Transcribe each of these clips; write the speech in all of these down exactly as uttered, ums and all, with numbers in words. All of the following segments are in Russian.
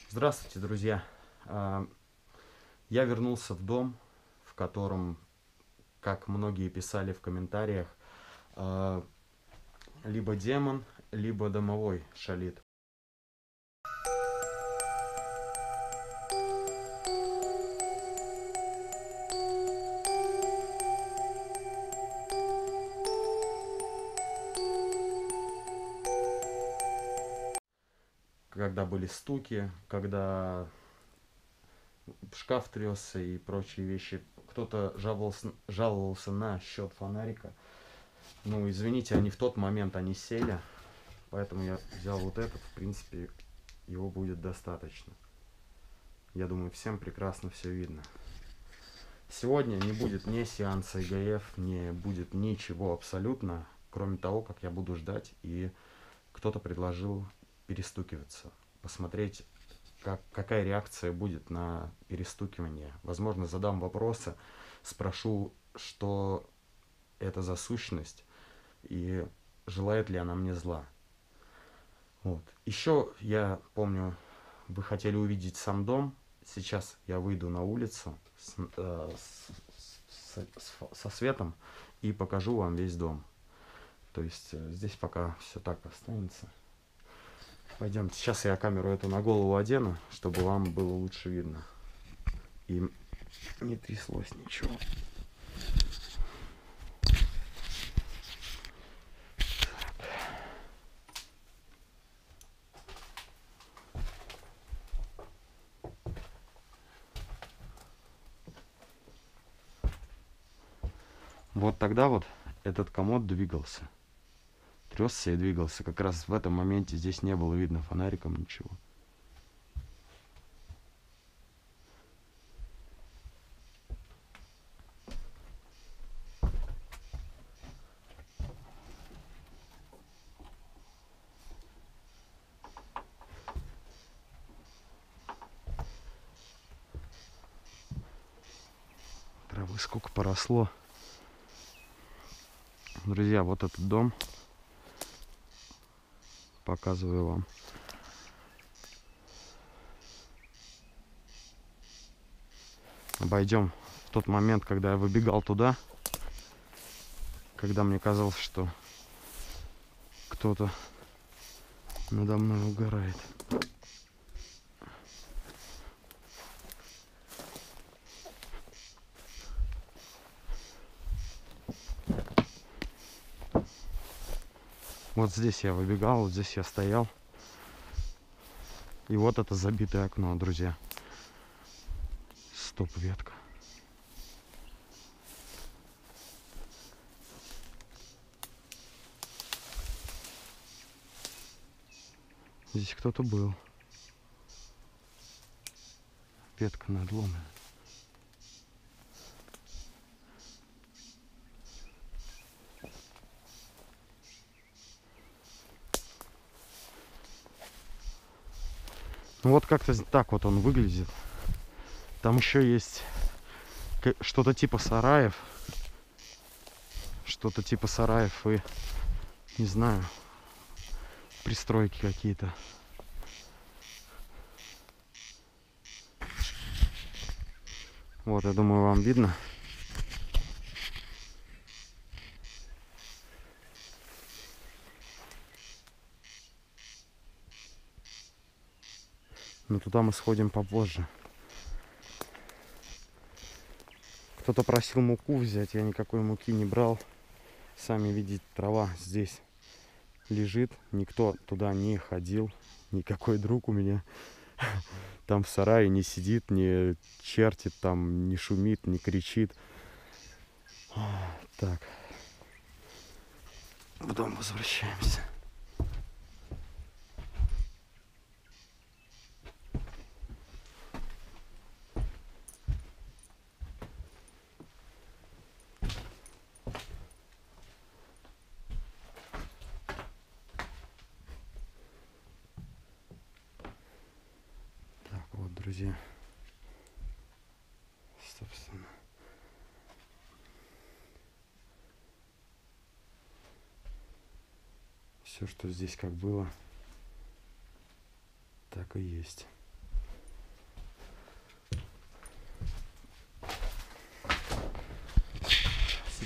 Здравствуйте, друзья! А, Я вернулся в дом, в котором, как многие писали в комментариях, а, либо демон, либо домовой шалит. Когда были стуки, когда шкаф тресся и прочие вещи. Кто-то жаловался, жаловался на счет фонарика. Ну, извините, они в тот момент они сели, поэтому я взял вот этот. В принципе, его будет достаточно. Я думаю, всем прекрасно все видно. Сегодня не будет ни сеанса ИГФ, не будет ничего абсолютно, кроме того, как я буду ждать, и кто-то предложил перестукиваться, посмотреть, как, какая реакция будет на перестукивание. Возможно, задам вопросы, спрошу, что это за сущность и желает ли она мне зла. Вот. Еще я помню, вы хотели увидеть сам дом. Сейчас я выйду на улицу с, э, с, с, со светом и покажу вам весь дом. То есть э, здесь пока все так останется. Пойдемте. Сейчас я камеру эту на голову одену, чтобы вам было лучше видно. И не тряслось ничего. Вот тогда вот этот комод двигался. Тресся и двигался. Как раз в этом моменте здесь не было видно фонариком ничего. Травы сколько поросло. Друзья, вот этот дом. Показываю вам. Обойдем в тот момент, когда я выбегал туда, когда мне казалось, что кто-то надо мной угорает. Вот здесь я выбегал, вот здесь я стоял. И вот это забитое окно, друзья. Стоп, ветка. Здесь кто-то был. Ветка надломана. Ну вот как-то так вот он выглядит. Там еще есть что-то типа сараев. Что-то типа сараев и, не знаю, пристройки какие-то. Вот, я думаю, вам видно. Но туда мы сходим попозже. Кто-то просил муку взять, я никакой муки не брал. Сами видите, трава здесь лежит, никто туда не ходил, никакой друг у меня там в сарае не сидит, не чертит, там не шумит, не кричит. Так, в дом возвращаемся. Вот, друзья, собственно, все, что здесь как было, так и есть.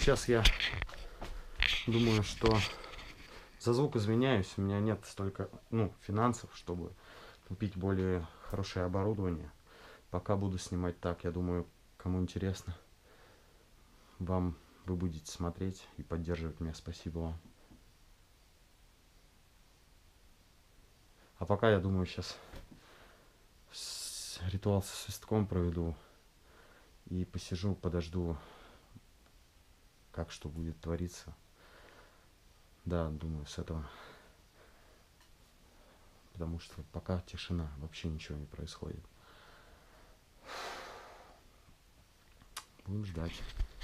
сейчас я думаю, что за звук извиняюсь, у меня нет столько, ну, финансов, чтобы купить более хорошее оборудование. Пока буду снимать так, я думаю, кому интересно, вам вы будете смотреть и поддерживать меня. Спасибо вам. А пока, я думаю, сейчас ритуал со свистком проведу и посижу, подожду, как что будет твориться. Да, думаю, с этого. Потому что пока тишина, вообще ничего не происходит. Будем ждать.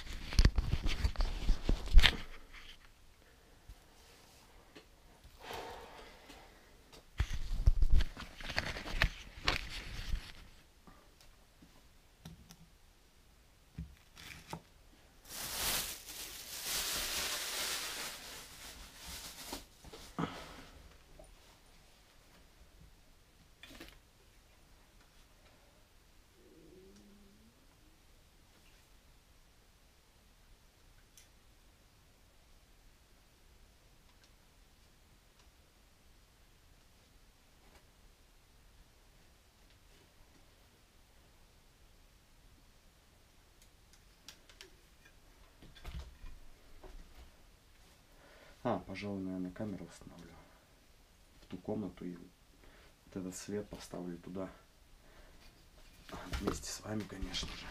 А, пожалуй, наверное, камеру установлю в ту комнату и вот этот свет поставлю туда. Вместе с вами, конечно же.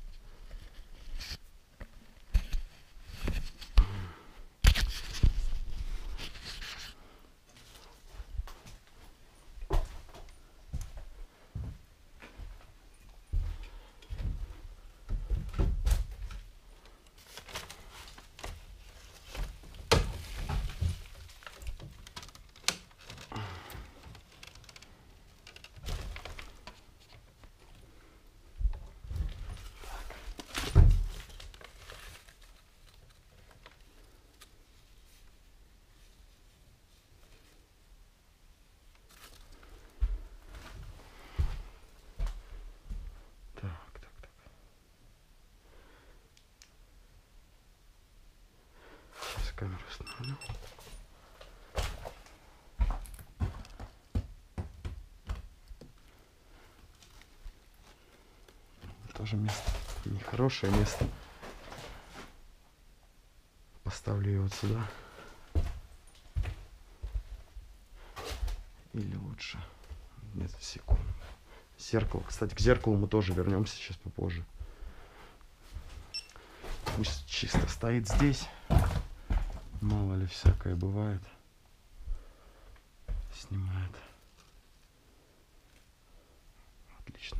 Камеру установлю. Тоже место, нехорошее место. Поставлю ее вот сюда. Или лучше. Нет, секунду. Зеркало. Кстати, к зеркалу мы тоже вернемся сейчас попозже. Пусть чисто стоит здесь. Мало ли всякое бывает. Снимает. Отлично.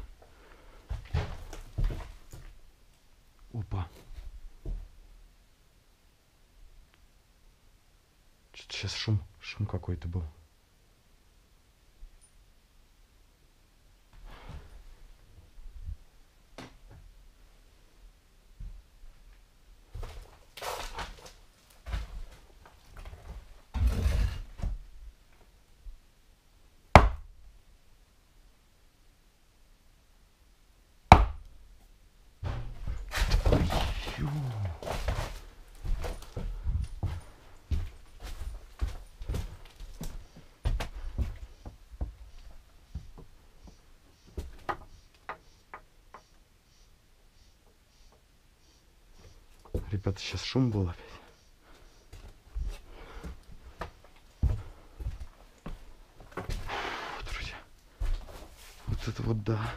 Опа. Что-то сейчас шум. Шум какой-то был. Ребята, сейчас шум был опять. Фу, друзья. Вот это вот да.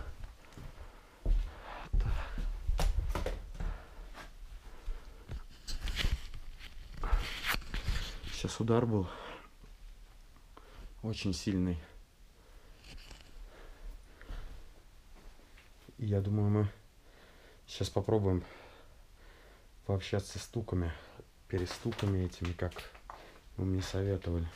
Так. Сейчас удар был очень сильный. И я думаю, мы сейчас попробуем пообщаться с стуками, перестуками этими, как вы мне советовали.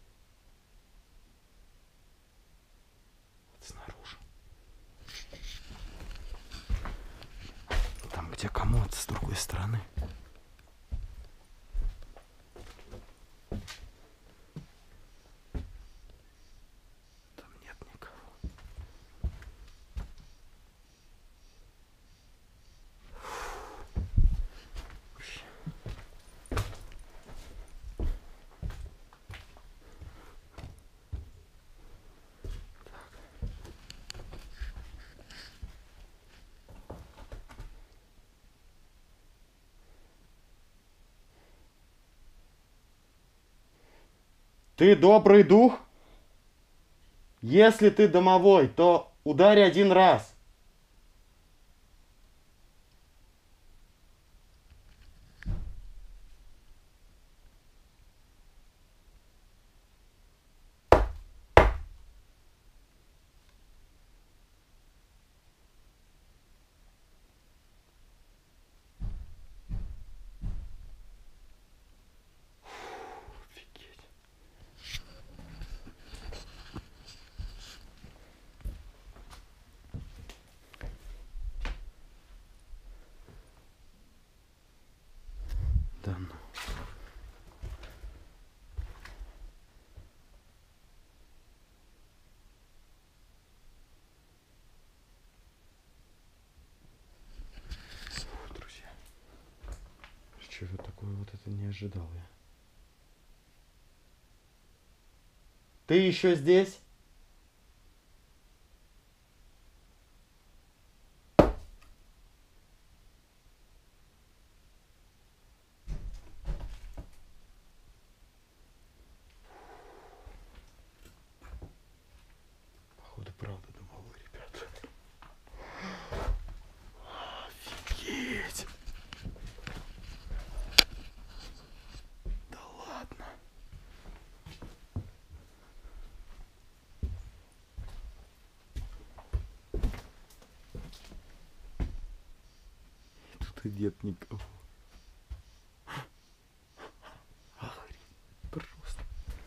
Снаружи. Ну вот с другой стороны. Там нет никого. Ты добрый дух? Если ты домовой, то ударь один раз. Да ну. Фу, друзья. Чего такое вот это не ожидал я. Ты еще здесь? Походу, правда домовой, ребята. Офигеть. Да ладно. Тут и нет никого. Охренеть. Просто.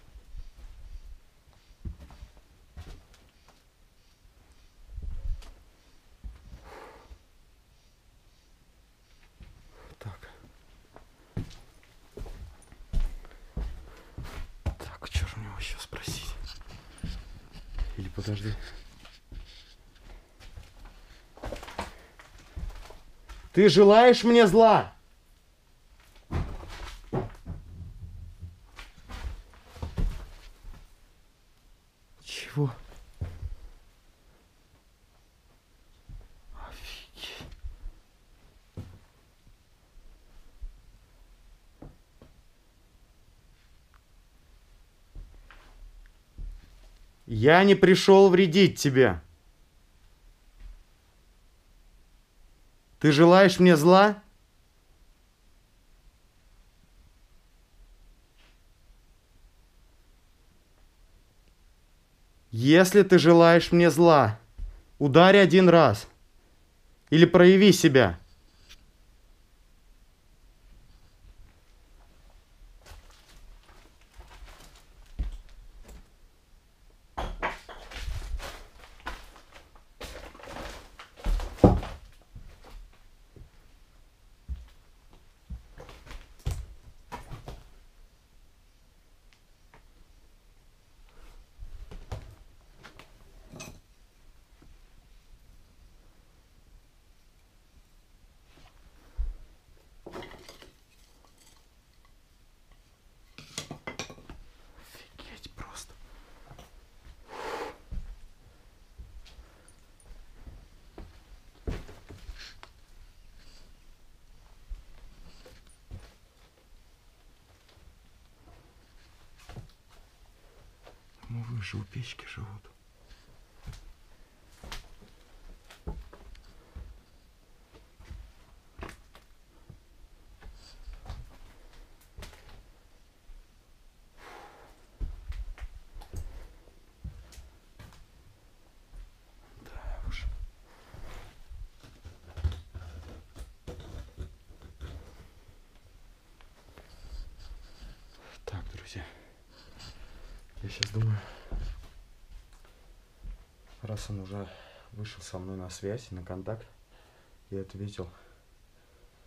Так. Так, что же у него еще спросить? Или подожди. Ты желаешь мне зла? Чего? Офигеть. Я не пришел вредить тебе. Ты желаешь мне зла? Если ты желаешь мне зла, ударь один раз. Или прояви себя. Офигеть просто. Домовые же у печки живут. Да уж. Так, друзья. Я сейчас думаю, раз он уже вышел со мной на связь, на контакт, я ответил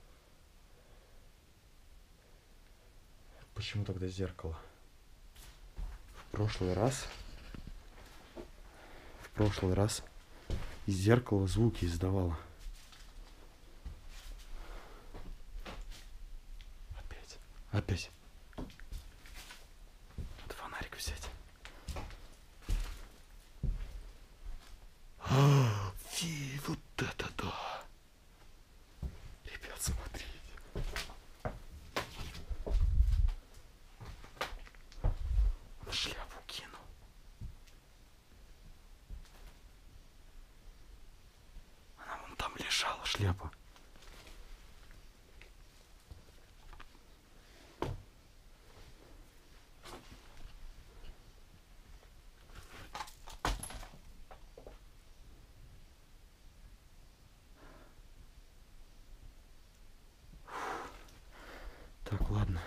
почему тогда зеркало? В прошлый раз... В прошлый раз из зеркала звуки издавало. Опять. Опять. Надо фонарик взять. А, фи, вот это да. Ребят, смотрите. Он шляпу кинул. Она вон там лежала, шляпа. Так, ладно.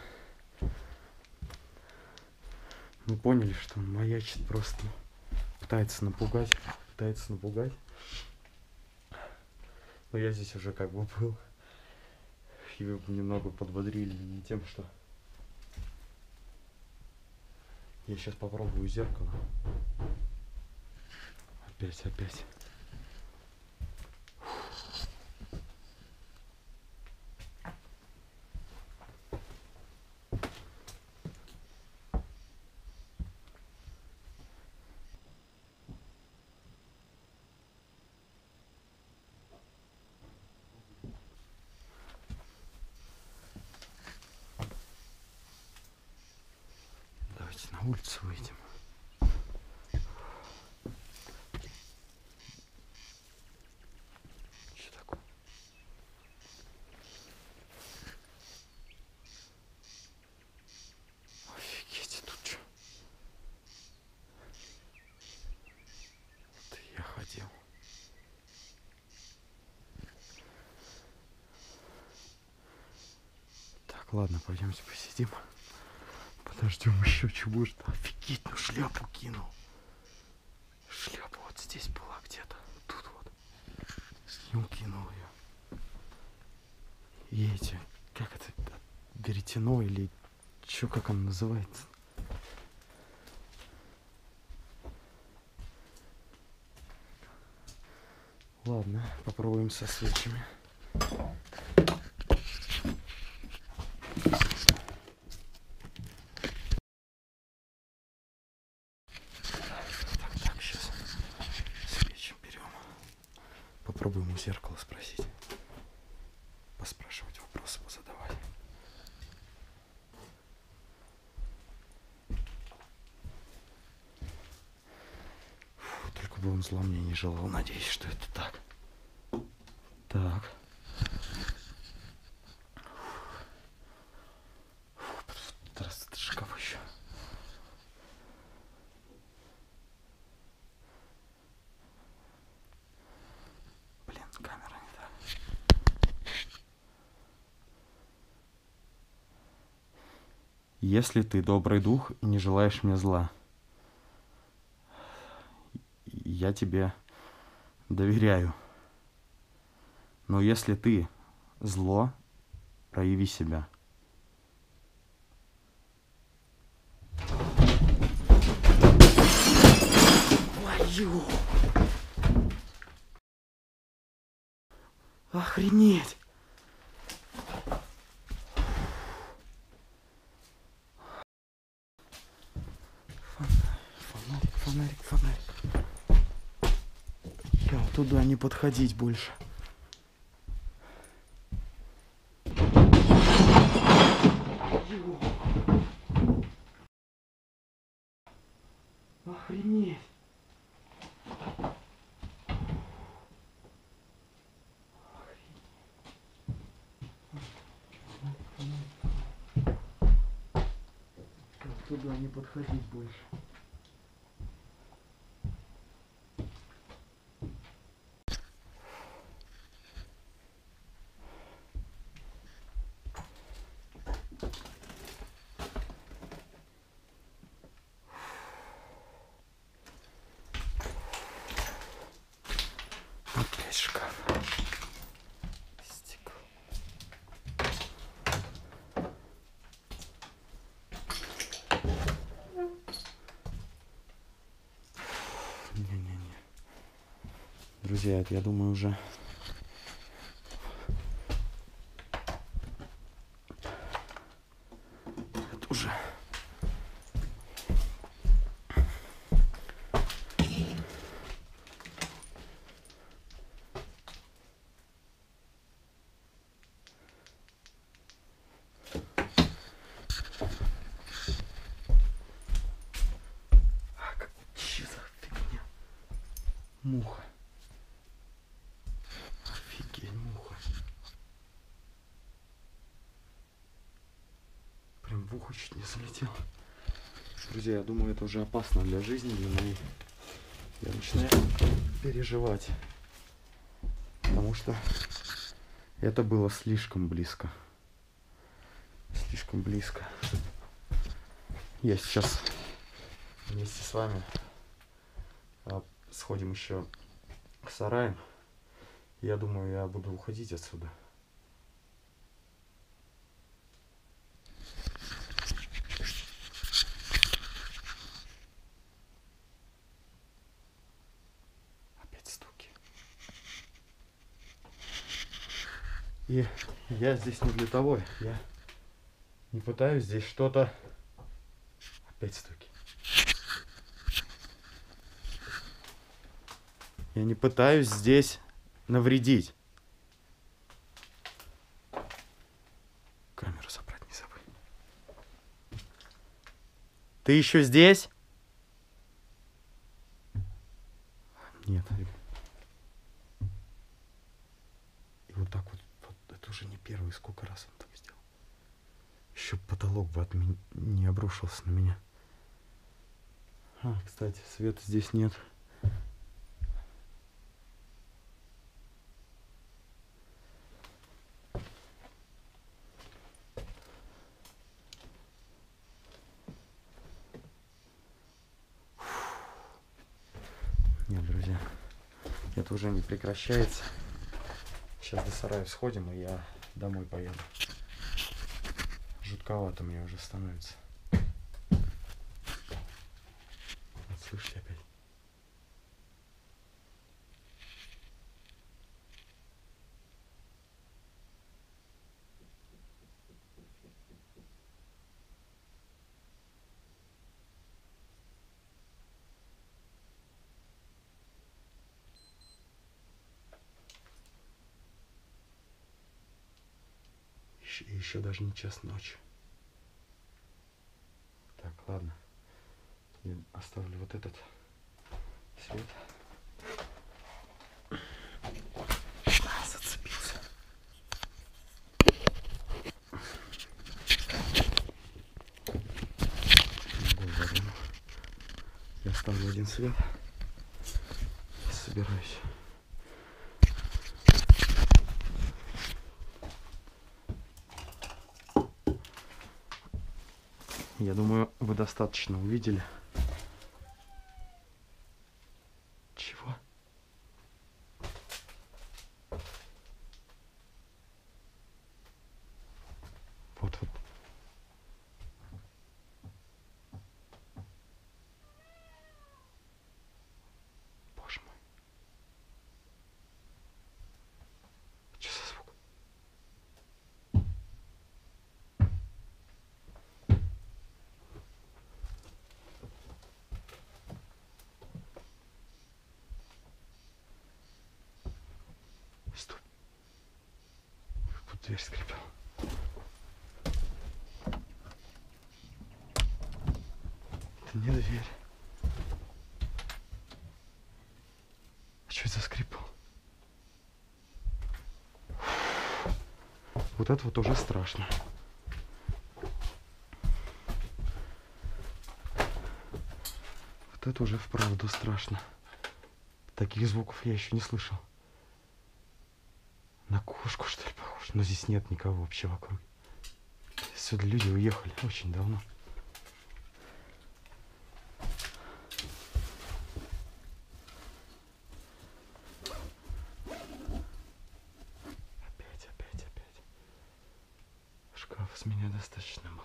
Мы поняли, что он маячит просто. Пытается напугать. Пытается напугать. Но я здесь уже как бы был. И вы немного подбодрили меня тем, что... Я сейчас попробую зеркало. Опять, опять. Давайте на улицу выйдем. Что такое? Офигеть, тут что? Это я ходил. Так, ладно, пойдемте посидим. Подождем еще, что может. Офигеть, ну шляпу кинул. Шляпа вот здесь была где-то. Тут вот. И он кинул ее. И эти, как это, веретено или что, как оно называется? Ладно, попробуем со свечами. Попробуем у зеркала спросить. Поспрашивать, вопросы позадавать. Фу, только бы он зла мне не желал. Надеюсь, что это так. Так. Фу, раз это шкаф еще. Камера не так. Если ты добрый дух и не желаешь мне зла, я тебе доверяю. Но если ты зло, прояви себя. Твою! Охренеть! Фонарик, фонарик, фонарик. Я вот туда не подходить больше. Охренеть! Туда не подходить больше. Опять шкаф. Стекло. Друзья, это, я думаю, уже это уже что за фигня? Муха. Офигеть, муха. Прям в ухо чуть не залетел. Друзья, я думаю, это уже опасно для жизни, для моей. Я начинаю переживать. Потому что это было слишком близко. Слишком близко. Я сейчас вместе с вами а, сходим еще к сараям. Я думаю, я буду уходить отсюда. Опять стуки. И я здесь не для того. Я не пытаюсь здесь что-то... Опять стуки. Я не пытаюсь здесь навредить. Камеру забрать не забудь. Ты еще здесь? Нет. И вот так вот, вот. Это уже не первый, сколько раз он так сделал. Еще потолок бы от меня не обрушился на меня. А, кстати, света здесь нет. Нет, друзья, это уже не прекращается. Сейчас до сарая сходим, и я домой поеду. Жутковато мне уже становится. Вот, слышите опять? Еще, еще даже не час ночи. Так, ладно. Я оставлю вот этот свет. А, зацепился. Я оставлю один свет. Собираюсь. Я думаю, вы достаточно увидели. Чего? Вот, вот. Боже мой. Что за звук? Стой. Тут дверь скрипела. Это не дверь. А что это за скрип был? Вот это вот уже страшно. Вот это уже вправду страшно. Таких звуков я еще не слышал. На кошку, что ли, похож? Но здесь нет никого вообще вокруг. Сюда люди уехали очень давно. Опять, опять, опять. Шкаф с меня достаточно было.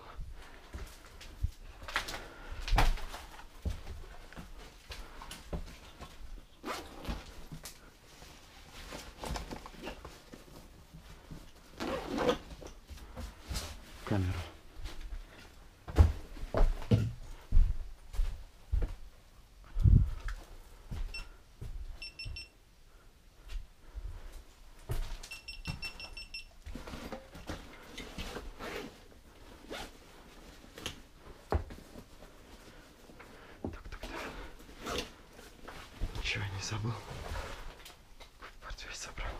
Ничего не забыл. Портфель собрал.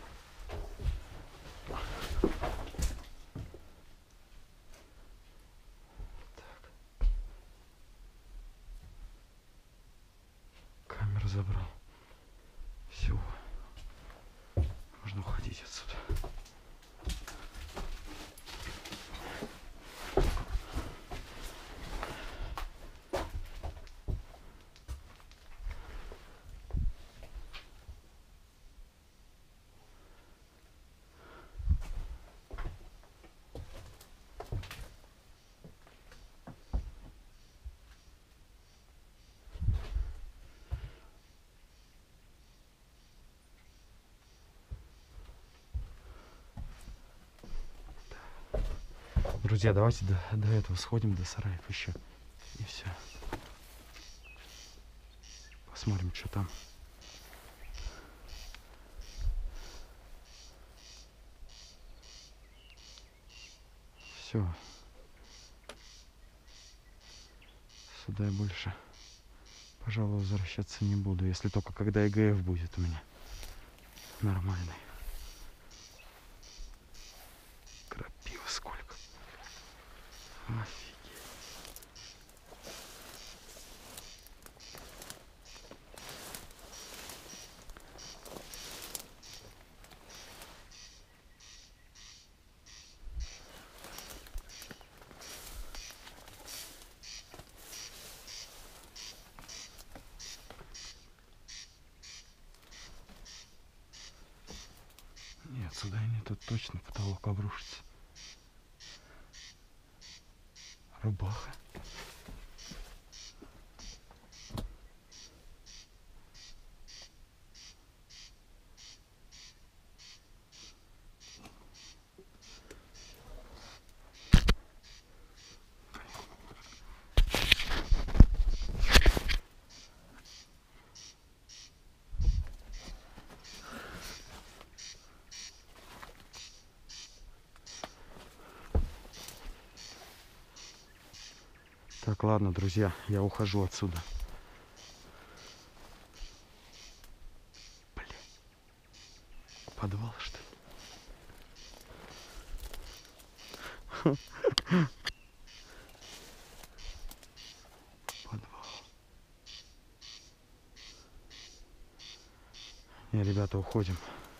Так. Камеру забрал. Все. Можно уходить отсюда. Друзья, давайте до, до этого сходим, до сараев еще. И все. Посмотрим, что там. Все. Сюда я больше, пожалуй, возвращаться не буду. Если только когда ИГФ будет у меня нормальный. Крапива сколько. Офигеть. Нет, сюда нет, тут точно потолок обрушится. Рубаха. Так, ладно, друзья, я ухожу отсюда. Блин. Подвал, что ли? Подвал. Не, ребята, уходим.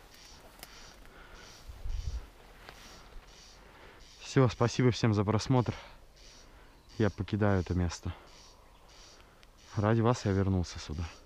Все, спасибо всем за просмотр. Я покидаю это место. Ради вас я вернулся сюда.